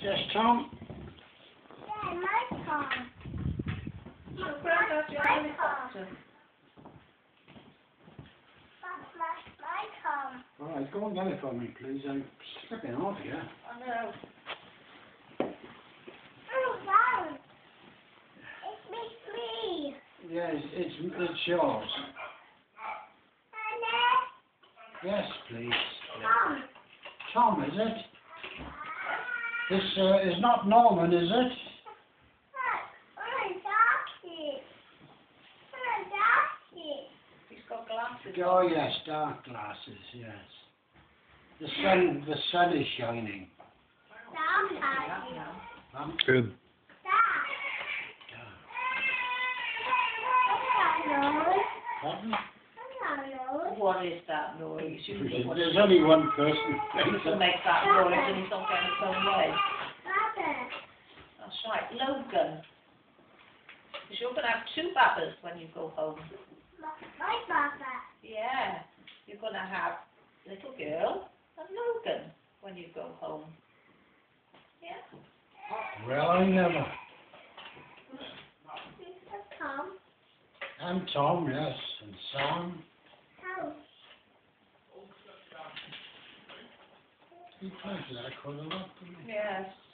Yes, Tom? Yeah, my car. Look, Granddad, your helicopter. That's my car. All right, go and get it for me, please. I'm slipping off here. I know. Oh, wow. It's me. Yes, it's yours. Yes, please. Tom. Tom, is it? This is not Norman, is it? He's got glasses. Oh yes, dark glasses. Yes. The sun is shining. Good. Pardon? What is that noise? There's only one person. People make that noise and he's not going his own way. That's right, Logan. Because you're going to have two babbas when you go home. My Baba. Yeah, you're going to have little girl and Logan when you go home. Yeah. Well, I never. Tom. I'm Tom, yes, and Sam. House. He plays that quite a lot, doesn't he? Yes.